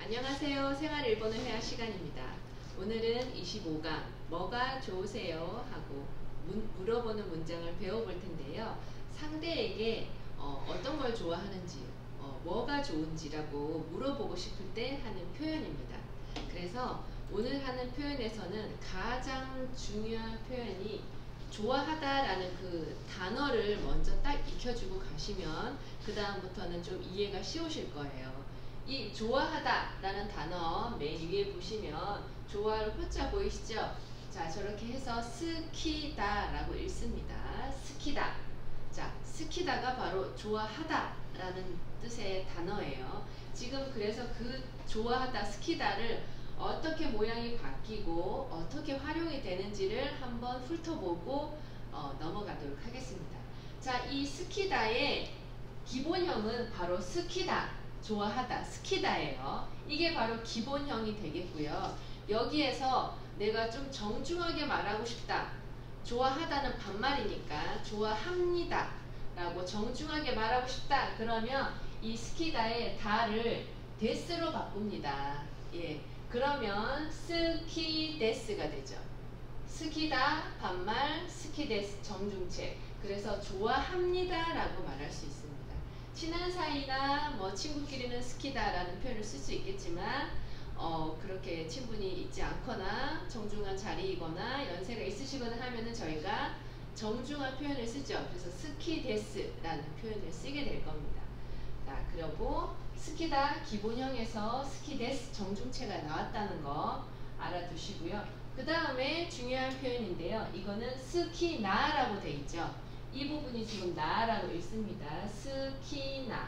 안녕하세요. 생활 일본어 회화 시간입니다. 오늘은 25강 뭐가 좋으세요? 하고 물어보는 문장을 배워볼 텐데요. 상대에게 어떤 걸 좋아하는지, 뭐가 좋은지라고 물어보고 싶을 때 하는 표현입니다. 그래서 오늘 하는 표현에서는 가장 중요한 표현이 좋아하다라는 그 단어를 먼저 딱 익혀주고 가시면 그 다음부터는 좀 이해가 쉬우실 거예요. 이 좋아하다 라는 단어 맨 위에 보시면 좋아할 호자 보이시죠? 자, 저렇게 해서 스키다 라고 읽습니다. 스키다. 자, 스키다가 바로 좋아하다 라는 뜻의 단어예요. 지금 그래서 그 좋아하다, 스키다를 어떻게 모양이 바뀌고 어떻게 활용이 되는지를 한번 훑어보고 넘어가도록 하겠습니다. 자, 이 스키다의 기본형은 바로 스키다. 좋아하다, 스키다예요. 이게 바로 기본형이 되겠고요. 여기에서 내가 좀 정중하게 말하고 싶다. 좋아하다는 반말이니까 좋아합니다 라고 정중하게 말하고 싶다. 그러면 이 스키다의 다를 데스로 바꿉니다. 예, 그러면 스키데스가 되죠. 스키다 반말, 스키데스 정중체. 그래서 좋아합니다 라고 말할 수 있습니다. 친한 사이나 뭐 친구끼리는 스키다라는 표현을 쓸 수 있겠지만 그렇게 친분이 있지 않거나 정중한 자리이거나 연세가 있으시거나 하면은 저희가 정중한 표현을 쓰죠. 그래서 스키데스라는 표현을 쓰게 될 겁니다. 자, 그리고 스키다 기본형에서 스키데스 정중체가 나왔다는 거 알아두시고요. 그 다음에 중요한 표현인데요. 이거는 스키나라고 돼 있죠. 이 부분이 지금 나라고 읽습니다. 스키나.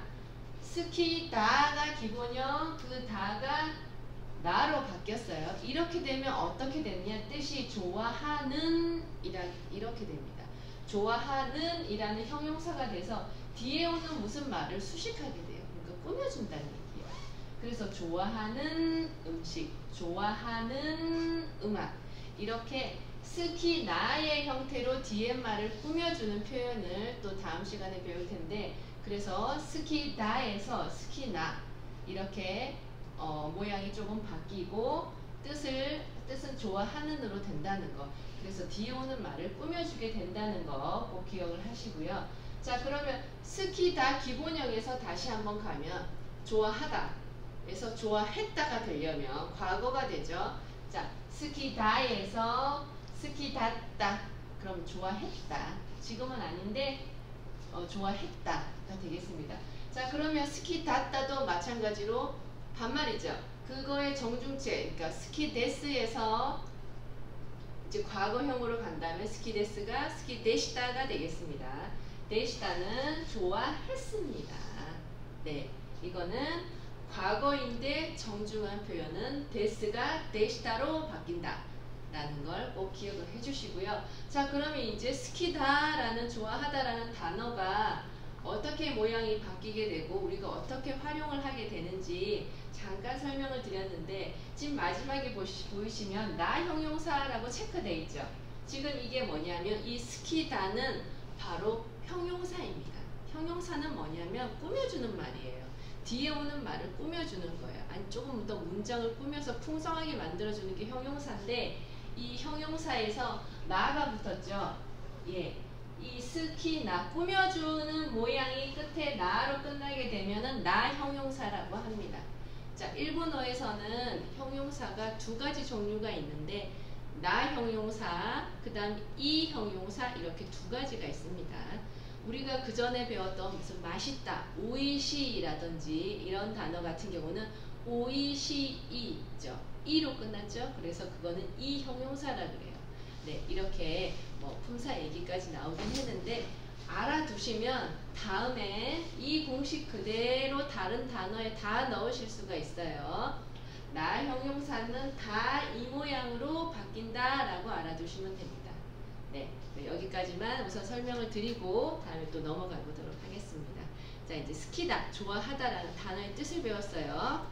스키다가 기본형, 그 다가 나로 바뀌었어요. 이렇게 되면 어떻게 되느냐? 뜻이 좋아하는 이렇게 됩니다. 좋아하는 이라는 형용사가 돼서 뒤에 오는 무슨 말을 수식하게 돼요. 그러니까 꾸며준다는 얘기예요. 그래서 좋아하는 음식, 좋아하는 음악 이렇게 스키나의 형태로 뒤에 말을 꾸며주는 표현을 또 다음 시간에 배울 텐데, 그래서 스키다에서 스키나 이렇게 모양이 조금 바뀌고 뜻은 좋아하는으로 된다는 거. 그래서 뒤에 오는 말을 꾸며주게 된다는 거 꼭 기억을 하시고요. 자, 그러면 스키다 기본형에서 다시 한번 가면 좋아하다 에서 좋아했다가 되려면 과거가 되죠. 자, 스키다에서 스키다다. 그럼 좋아했다. 지금은 아닌데 좋아했다가 되겠습니다. 자, 그러면 스키다다도 마찬가지로 반말이죠. 그거의 정중체, 그러니까 스키데스에서 이제 과거형으로 간다면 스키데스가 스키데시다가 되겠습니다. 데시다는 좋아했습니다. 네, 이거는 과거인데 정중한 표현은 데스가 데시다로 바뀐다 라는 걸 꼭 기억을 해주시고요. 자, 그러면 이제 스키다라는 좋아하다라는 단어가 어떻게 모양이 바뀌게 되고 우리가 어떻게 활용을 하게 되는지 잠깐 설명을 드렸는데, 지금 마지막에 보이시면 나 형용사라고 체크되어 있죠. 지금 이게 뭐냐면 이 스키다는 바로 형용사입니다. 형용사는 뭐냐면 꾸며주는 말이에요. 뒤에 오는 말을 꾸며주는 거예요. 아니, 조금 더 문장을 꾸며서 풍성하게 만들어주는 게 형용사인데, 이 형용사에서 나가 붙었죠. 예, 이 스키나 꾸며주는 모양이 끝에 나로 끝나게 되면은 나 형용사라고 합니다. 자, 일본어에서는 형용사가 두 가지 종류가 있는데 나 형용사, 그 다음 이 형용사 이렇게 두 가지가 있습니다. 우리가 그 전에 배웠던 무슨 맛있다, 오이시라든지 이런 단어 같은 경우는 오이시이죠. 이로 끝났죠. 그래서 그거는 이 형용사라 그래요. 네, 이렇게 뭐 품사 얘기까지 나오긴 했는데 알아두시면 다음에 이 공식 그대로 다른 단어에 다 넣으실 수가 있어요. 나 형용사는 다 이 모양으로 바뀐다 라고 알아두시면 됩니다. 네, 여기까지만 우선 설명을 드리고 다음에 또 넘어가 보도록 하겠습니다. 자, 이제 스키다, 좋아하다라는 단어의 뜻을 배웠어요.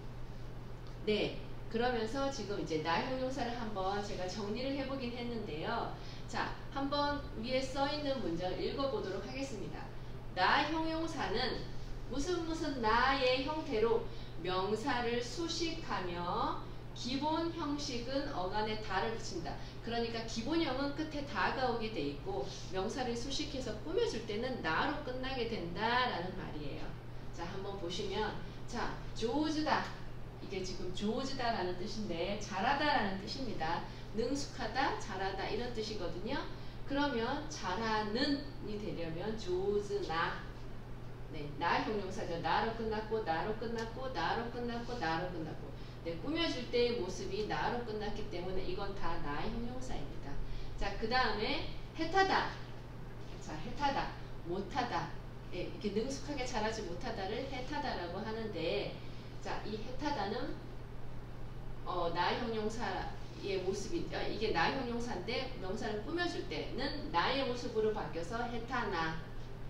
네, 그러면서 지금 이제 나 형용사를 한번 제가 정리를 해보긴 했는데요. 자, 한번 위에 써있는 문장을 읽어보도록 하겠습니다. 나 형용사는 무슨 나의 형태로 명사를 수식하며 기본 형식은 어간에 다를 붙인다. 그러니까 기본형은 끝에 다가 오게 돼 있고 명사를 수식해서 꾸며줄 때는 나로 끝나게 된다라는 말이에요. 자, 한번 보시면 자, 조즈다. 이게 지금 조즈다라는 뜻인데 잘하다라는 뜻입니다. 능숙하다, 잘하다 이런 뜻이거든요. 그러면 잘하는이 되려면 조즈나 네, 나 형용사죠. 나로 끝났고 나로 끝났고 나로 끝났고 나로 끝났고 네, 꾸며줄 때의 모습이 나로 끝났기 때문에 이건 다 나 형용사입니다. 자, 그 다음에 해타다. 자, 해타다. 못하다. 예, 이렇게 능숙하게 잘하지 못하다를 해타다라고 하는데 자, 이 해타다는 나 형용사의 모습이 이게 나 형용사인데 명사를 꾸며줄 때는 나의 모습으로 바뀌어서 해타나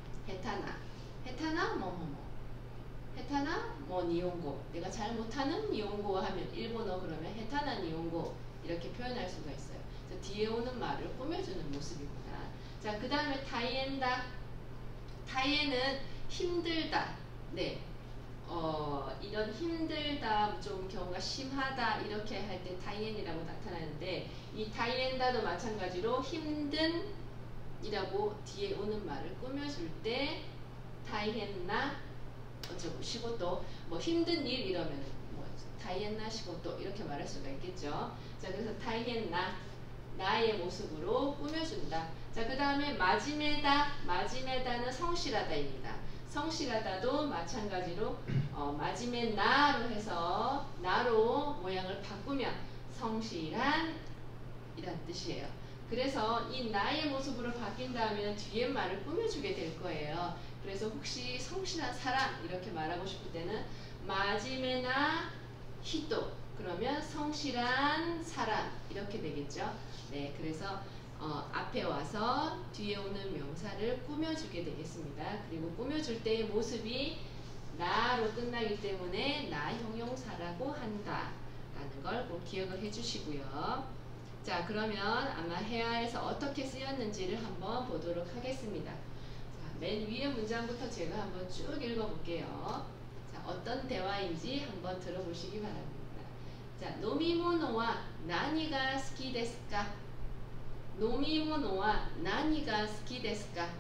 해타나 뭐뭐뭐 해타나 뭐 니온고 내가 잘 못하는 니온고 하면 일본어 그러면 해타나 니온고 이렇게 표현할 수가 있어요. 뒤에 오는 말을 꾸며주는 모습입니다. 자, 그 다음에 타이엔다. 타이엔은 힘들다. 네, 이런 힘들다, 좀 경우가 심하다 이렇게 할 때 타이엔이라고 나타나는데 이 타이엔다도 마찬가지로 힘든 이라고 뒤에 오는 말을 꾸며줄 때 타이엔나 어쩌고 시고또 뭐 힘든 일 이러면 뭐 타이엔나 시고또 이렇게 말할 수가 있겠죠. 자, 그래서 타이엔나 나의 모습으로 꾸며준다. 자, 그 다음에 마지메다. 마지메다는 성실하다입니다. 성실하다도 마찬가지로 마지메나로 해서 나로 모양을 바꾸면 성실한 이란 뜻이에요. 그래서 이 나의 모습으로 바뀐다면 뒤에 말을 꾸며주게 될 거예요. 그래서 혹시 성실한 사람 이렇게 말하고 싶을 때는 마지메나 히토 그러면 성실한 사람 이렇게 되겠죠. 네, 그래서 앞에 와서 뒤에 오는 명사를 꾸며주게 되겠습니다. 그리고 꾸며줄 때의 모습이 나로 끝나기 때문에 나 형용사라고 한다 라는 걸 꼭 기억을 해주시고요. 자, 그러면 아마 해아에서 어떻게 쓰였는지를 한번 보도록 하겠습니다. 자, 맨 위에 문장부터 제가 한번 쭉 읽어볼게요. 자, 어떤 대화인지 한번 들어보시기 바랍니다. 자, 노미모노와 나니가 스키 데스까? 노미모노와 나니가 스키 데스까?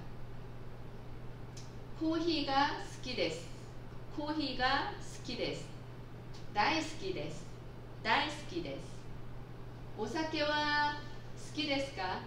코히가 스키 데스. 코히가 스키 데스. 다이스키 데스. 다이스키 데스. お酒は好きですか?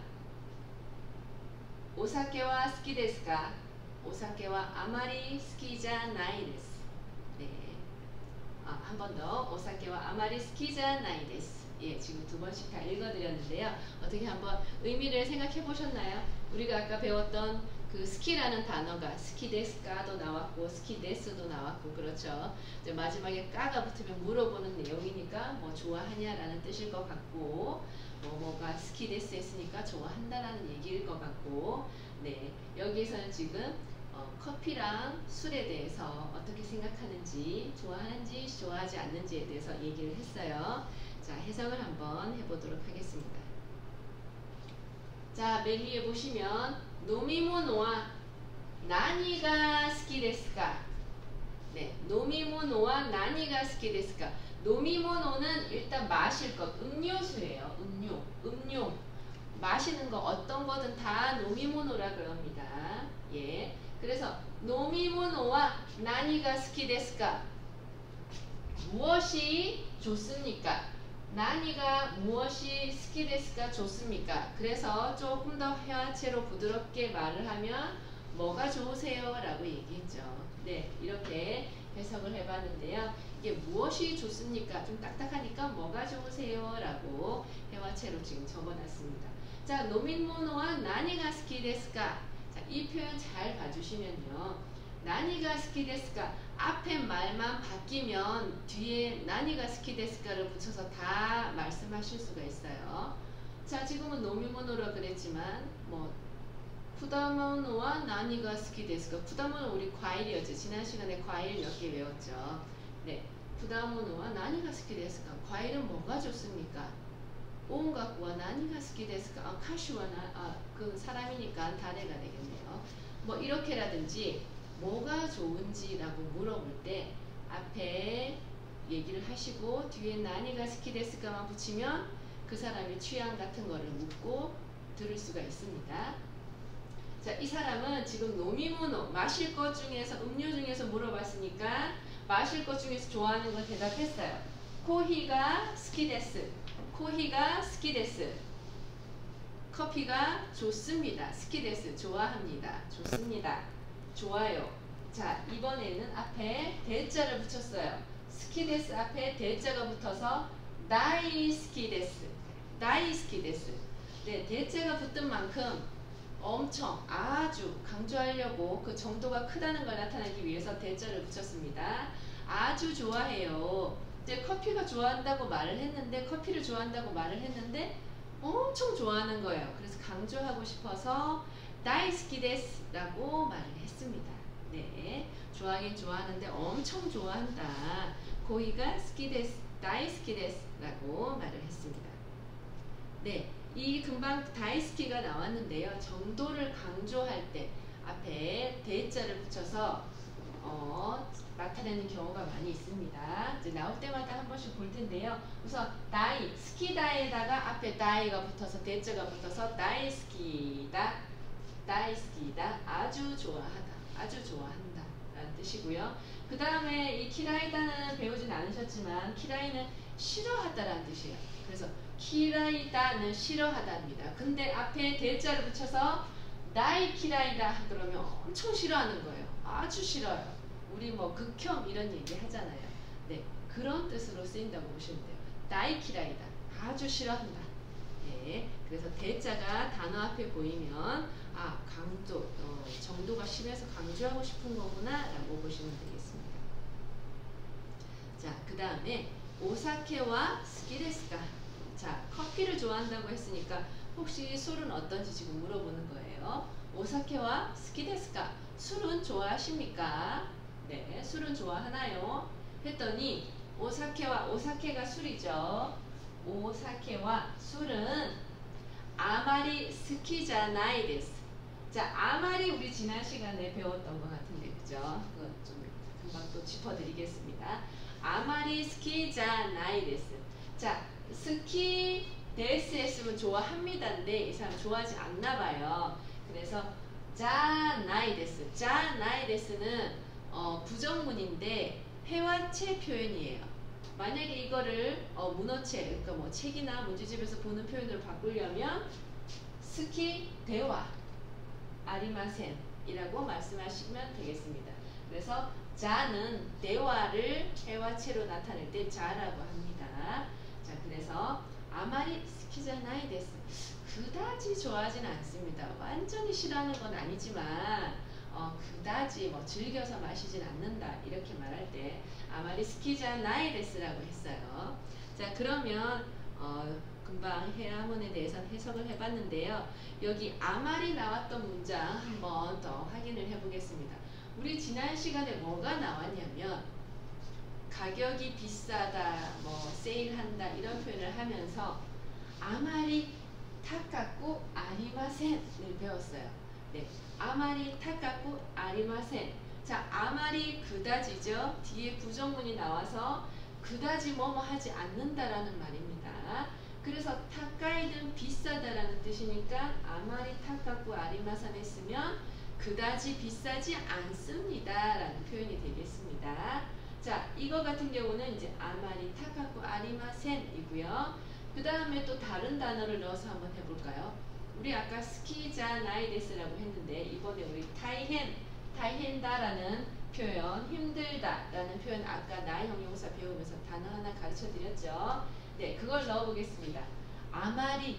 お酒は好きですか? お酒はあまり好きじゃないです. 네. 한 번 더. お酒はあまり好きじゃないです. 예, 지금 두 번씩 다 읽어드렸는데요. 어떻게 한번 의미를 생각해 보셨나요? 우리가 아까 배웠던 그 스키라는 단어가 스키데스까도 나왔고 스키데스도 나왔고 그렇죠. 이제 마지막에 까가 붙으면 물어보는 내용이니까 뭐 좋아하냐라는 뜻일 것 같고 뭐가 스키데스 했으니까 좋아한다라는 얘기일 것 같고 네, 여기에서는 지금 커피랑 술에 대해서 어떻게 생각하는지 좋아하는지 좋아하지 않는지에 대해서 얘기를 했어요. 자, 해석을 한번 해보도록 하겠습니다. 자, 맨 위에 보시면 노미모노와 나니가 스키 데스까? 네, 노미모노와 나니가 스키 데스까? 노미모노는 일단 마실 것, 음료수예요. 음료. 마시는 거 어떤 거든 다 노미모노라 그럽니다. 예. 그래서 노미모노와 나니가 스키 데스까? 무엇이 좋습니까? 나니가 무엇이 스키데스가 좋습니까? 그래서 조금 더 회화체로 부드럽게 말을 하면 뭐가 좋으세요? 라고 얘기했죠. 네, 이렇게 해석을 해봤는데요. 이게 무엇이 좋습니까? 좀 딱딱하니까 뭐가 좋으세요? 라고 회화체로 지금 적어놨습니다. 자, 노민모노와 나니가 스키데스가? 자, 이 표현 잘 봐주시면요. 나니가 스키데스까? 앞에 말만 바뀌면 뒤에 나니가 스키데스까를 붙여서 다 말씀하실 수가 있어요. 자, 지금은 노미모노라 그랬지만 뭐 쿠다모노와 나니가 스키데스까? 쿠다모노 우리 과일이었죠. 지난 시간에 과일 몇 개 외웠죠. 네, 쿠다모노와 나니가 스키데스까? 과일은 뭐가 좋습니까? 온갖과 나니가 스키데스까? 카슈와 그 사람이니까 다대가 되겠네요. 뭐 이렇게라든지 뭐가 좋은지라고 물어볼 때 앞에 얘기를 하시고 뒤에 나니가 스키데스까만 붙이면 그 사람의 취향 같은 거를 묻고 들을 수가 있습니다. 자, 이 사람은 지금 노미무노 마실 것 중에서 음료 중에서 물어봤으니까 마실 것 중에서 좋아하는 거 대답했어요. 코히가 스키데스. 코히가 스키데스. 커피가 좋습니다. 스키데스 좋아합니다. 좋습니다. 좋아요. 자, 이번에는 앞에 대자를 붙였어요. 스키데스 앞에 대자가 붙어서 다이스키데스. 다이스키데스. 네, 대자가 붙은 만큼 엄청 아주 강조하려고 그 정도가 크다는 걸 나타내기 위해서 대자를 붙였습니다. 아주 좋아해요. 이제 커피가 좋아한다고 말을 했는데 커피를 좋아한다고 말을 했는데 엄청 좋아하는 거예요. 그래서 강조하고 싶어서 다이스키데스라고 말을 했습니다. 네, 좋아하긴 좋아하는데 엄청 좋아한다. 고이가 스키데스, 다이스키데스라고 말을 했습니다. 네, 이 금방 다이스키가 나왔는데요. 정도를 강조할 때 앞에 대자를 붙여서 나타내는 경우가 많이 있습니다. 이제 나올 때마다 한 번씩 볼 텐데요. 우선 다이, 스키다에다가 앞에 다이가 붙어서 대자가 붙어서 다이스키다, 다이스키다, 아주 좋아하다, 아주 좋아한다 라는 뜻이고요. 그 다음에 이 키라이다는 배우진 않으셨지만 키라이는 싫어하다라는 뜻이에요. 그래서 키라이다는 싫어하다입니다. 근데 앞에 대자를 붙여서 나이 키라이다 그러면 엄청 싫어하는 거예요. 아주 싫어요. 우리 뭐 극혐 이런 얘기 하잖아요. 네, 그런 뜻으로 쓰인다고 보시면 돼요. 나이 키라이다. 아주 싫어한다. 네, 그래서 대자가 단어 앞에 보이면 강조, 정도가 심해서 강조하고 싶은 거구나 라고 보시면 되겠습니다. 자, 그 다음에 오사케와 스키데스까. 자, 커피를 좋아한다고 했으니까 혹시 술은 어떤지 지금 물어보는 거예요. 오사케와 스키데스까. 술은 좋아하십니까? 네, 술은 좋아하나요? 했더니 오사케가 술이죠. 오사케와 술은 아마리 스키자나이 데스. 자, 아마리 우리 지난 시간에 배웠던 것 같은데, 그죠? 그거 좀 금방 또 짚어드리겠습니다. 아마리 스키자나이 데스. 자, 스키 데스 했으면 좋아합니다인데 이 사람 좋아하지 않나 봐요. 그래서 자나이 데스. 자나이 데스는 부정문인데 회화체 표현이에요. 만약에 이거를 문어체, 그러니까 뭐 책이나 문제집에서 보는 표현으로 바꾸려면 스키 대화 아리마센 이라고 말씀하시면 되겠습니다. 그래서 자는 대화를 회화체로 나타낼 때 자라고 합니다. 자, 그래서 아마리 스키자나이 데스. 그다지 좋아하지는 않습니다. 완전히 싫어하는 건 아니지만 그다지 뭐 즐겨서 마시진 않는다 이렇게 말할 때 아마리 스키자나이 데스라고 했어요. 자, 그러면 금방 해아문에 대해서 해석을 해봤는데요. 여기 아마리 나왔던 문장 한번 더 확인을 해보겠습니다. 우리 지난 시간에 뭐가 나왔냐면 가격이 비싸다, 뭐 세일한다 이런 표현을 하면서 아마리 타카쿠 아리마센을 배웠어요. 네, 아마리 타카쿠 아리마센. 자, 아마리 그다지죠. 뒤에 부정문이 나와서 그다지 뭐뭐 하지 않는다라는 말입니다. 그래서 타카이는 비싸다라는 뜻이니까 아마리 타카쿠 아리마산 했으면 그다지 비싸지 않습니다 라는 표현이 되겠습니다. 자, 이거 같은 경우는 이제 아마리 타카쿠 아리마센이고요. 그 다음에 또 다른 단어를 넣어서 한번 해볼까요? 우리 아까 스키자나이데스라고 했는데 이번에 우리 타이헨다라는 표현, 힘들다라는 표현 아까 나이 형용사 배우면서 단어 하나 가르쳐 드렸죠. 네, 그걸 넣어보겠습니다. 아마리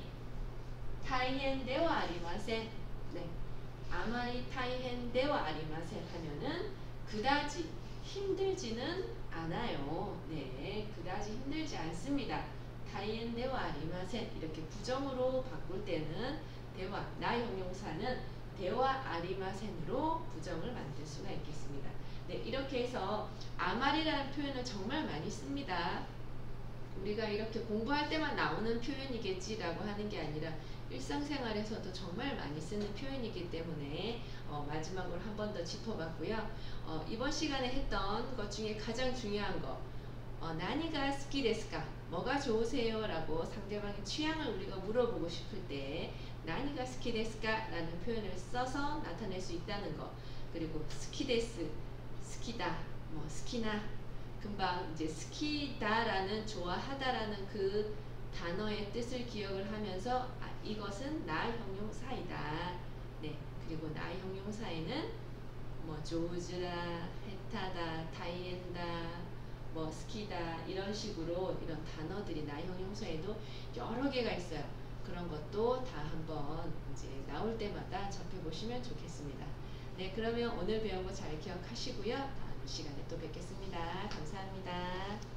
타이헨데와 아리마센. 네, 아마리 타이헨데와 아리마센 하면은 그다지 힘들지는 않아요. 네, 그다지 힘들지 않습니다. 타이엔데와 아리마센. 이렇게 부정으로 바꿀 때는 대화, 나 형용사는 대화 아리마센으로 부정을 만들 수가 있겠습니다. 네, 이렇게 해서 아마리라는 표현을 정말 많이 씁니다. 우리가 이렇게 공부할 때만 나오는 표현이겠지라고 하는 게 아니라 일상생활에서도 정말 많이 쓰는 표현이기 때문에 마지막으로 한 번 더 짚어봤고요. 이번 시간에 했던 것 중에 가장 중요한 거 나니가 스키 데스까? 뭐가 좋으세요? 라고 상대방의 취향을 우리가 물어보고 싶을 때 나니가 스키 데스까? 라는 표현을 써서 나타낼 수 있다는 거. 그리고 스키 데스, 스키다, 뭐 스키나, 금방 이제 스키다라는 좋아하다라는 그 단어의 뜻을 기억을 하면서 이것은 나 형용사이다. 네, 그리고 나 형용사에는 뭐 조즈라, 해타다, 다이엔다, 뭐 스키다 이런 식으로 이런 단어들이 나 형용사에도 여러 개가 있어요. 그런 것도 다 한번 이제 나올 때마다 접해보시면 좋겠습니다. 네, 그러면 오늘 배운 거 잘 기억하시고요. 다음 시간에 또 뵙겠습니다. 감사합니다.